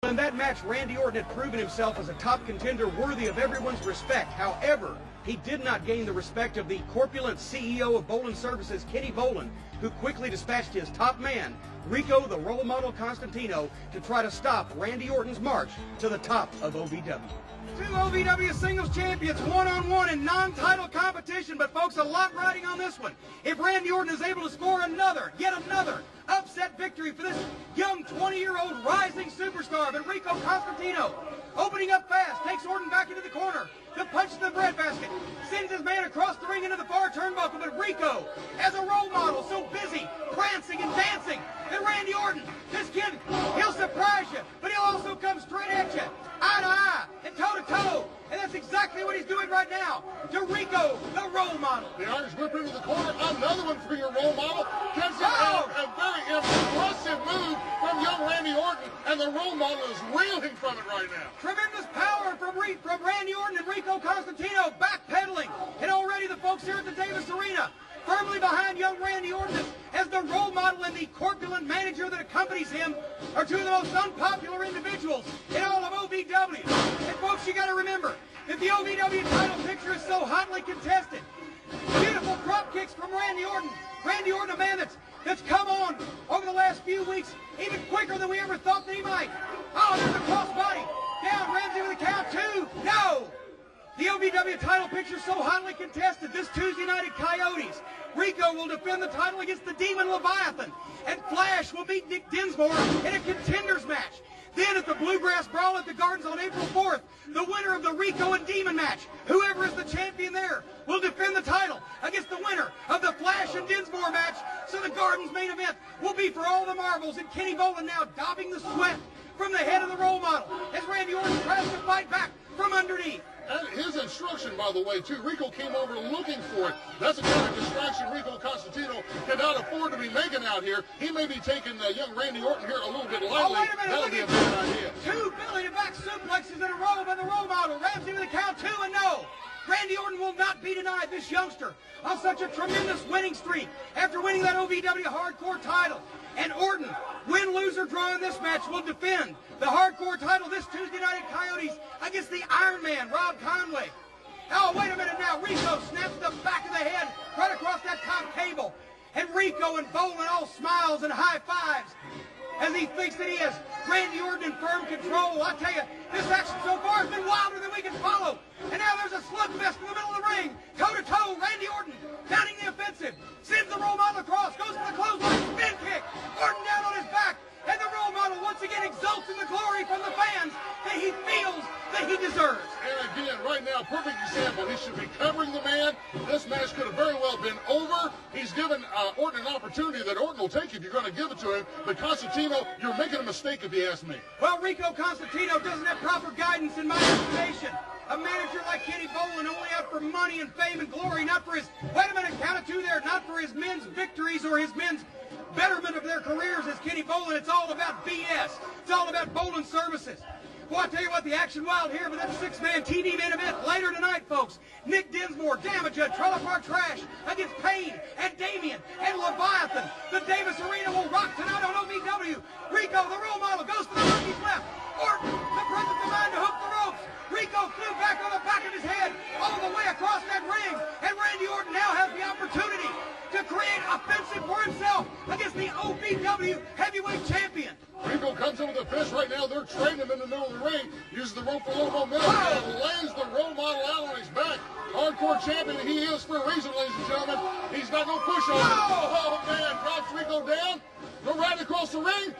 in that match, Randy Orton had proven himself as a top contender worthy of everyone's respect. However, he did not gain the respect of the corpulent CEO of Bolin Services, Kenny Bolin, who quickly dispatched his top man, Rico the Role Model Constantino, to try to stop Randy Orton's march to the top of OVW. Two OVW singles champions, one-on-one in non-title competition, but folks, a lot riding on this one. If Randy Orton is able to score yet another upset victory for this young 20-year-old rising superstar, but Rico Constantino, opening up fast, takes Orton back into the corner, the punch to the breadbasket, sends his man across the ring into the far turnbuckle, but Rico, as a role model, so busy prancing and dancing, that Randy Orton, this kid, he'll surprise you, but he'll also come straight at you, eye to eye, and toe to toe, and that's exactly what he's doing right now to Rico, the role model. The Irish whip into the corner, another one for your role model. Gets a very impressive move from young Randy Orton, and the role model is reeling from it right now. Tremendous power from Randy Orton and Rico Constantino, backpedaling, and already the folks here at the Davis Arena firmly behind young Randy Orton as the role model and the corpulent manager that accompanies him are two of the most unpopular individuals in all of OVW. And folks, you got to remember that the OVW title picture is so hotly contested. Beautiful drop kicks from Randy Orton. Randy Orton, a man that's come on over the last few weeks even quicker than we ever thought that he might. Oh, there's a crossbody. Down, Ramsey with a count, 2. No! The OVW title picture is so hotly contested. This Tuesday night at Coyotes, Rico will defend the title against the Demon Leviathan, and Flash will beat Nick Dinsmore in a contenders match. Then at the Bluegrass Brawl at the Gardens on April 4th, the winner of the Rico and Demon match, whoever is the champion there, will defend the title against the winner of the Flash and Dinsmore match. So the Gardens main event will be for all the marbles, and Kenny Bolin now daubing the sweat from the head of the role model as Randy Orton tries to fight back from underneath. And his instruction, by the way, too, Rico came over looking for it. That's the kind of distraction Rico Constantino cannot afford to be making out here. He may be taking young Randy Orton here a little bit lightly. Oh, wait a minute, that'll be a bad idea. 2 belly-to-back suplexes in a row by the role model. Ramsey with a count, 2, and no. Randy Orton will not be denied, this youngster, on such a tremendous winning streak after winning that OVW Hardcore title. And Orton, win, lose, or draw in this match, will defend the Hardcore title this Tuesday night at Coyotes against the Iron Man, Rob Conway. Oh, wait a minute now. Rico snaps the back of the head right across that top cable. And Rico and Bolin all smiles and high fives as he thinks that he has Randy Orton in firm control. I tell you, this action so far has been wilder than we can follow. And now there's a slugfest in the middle of the ring. Toe-to-toe, Randy Orton mounting the offensive. Sends the role model across, goes for the clothesline, spin kick. Orton down on his back. And the role model once again exults in the glory from the fans that he feels that he deserves. And again, right now, perfect example. He should be covering the man. This match could have very well been over. He's given Orton an opportunity that Orton will take if you're going to give it to him. But Constantino, you're making a mistake if you ask me. Well, Rico Constantino doesn't have proper guidance in my estimation. A manager like Kenny Bolin only out for money and fame and glory, not for his, wait a minute, count of 2 there, not for his men's victories or his men's betterment of their careers as Kenny Bolin. It's all about BS. It's all about Bolin Services. Well, I tell you what, the action wild here, but that 6-man TV main event later tonight, folks. Nick Dinsmore, Damage, Trailer Park Trash against Payne and Damien and Leviathan. The Davis Arena will rock tonight on OVW. Rico, the role model, goes for the monkey's left. Orton, the presence of mind to hook the ropes. Rico flew back on the back of his head all the way across that ring. And Randy Orton now has the opportunity to create offensive for himself against the OVW Heavyweight Champion. Rico comes in with a fist right now. They're trading him in the middle of the ring. Uses the rope for a little momentum and lays the role model out on his back. Hardcore champion he is for a reason, ladies and gentlemen. He's not going to push on him. Oh, man. Drops Rico down. Go right across the ring.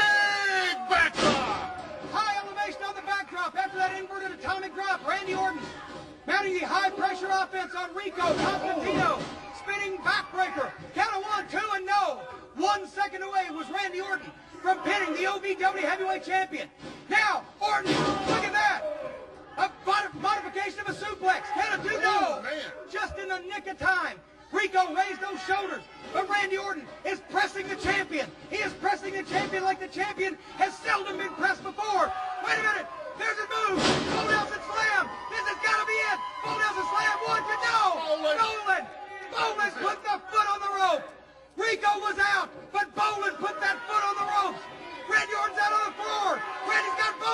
Big backdrop. High elevation on the backdrop after that inverted atomic drop. Randy Orton mounting the high-pressure offense on Rico Constantino. Spinning backbreaker. Count of 1, 2, and no. 1 second away was Randy Orton from pinning the OVW Heavyweight Champion. Now, Orton, look at that. A modification of a suplex. Count of 2, no. Just in the nick of time. Rico raised those shoulders, but Randy Orton is pressing the champion. He is pressing the champion like the champion has seldom been pressed before. Wait a minute. There's a move. Full Nelson slam. This has got to be it. Full Nelson slam. 1, 2, no. Bolin put the foot on the rope. Rico was out, but Bolin put that foot on the ropes. Randy Orton's out on the floor. Randy's got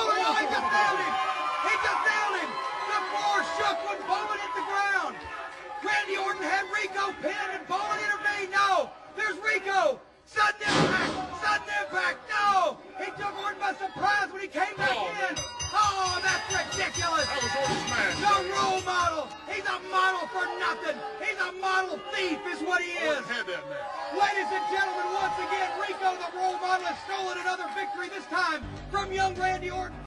Randy Orton had Rico pinned and Bowen intervened. No. There's Rico. Sudden impact. Sudden impact. No. He took Orton by surprise when he came back in. Oh, that's ridiculous. That was Orton's match. The role model. He's a model for nothing. He's a model thief is what he is. Orton had that match. Ladies and gentlemen, once again, Rico, the role model, has stolen another victory, this time from young Randy Orton.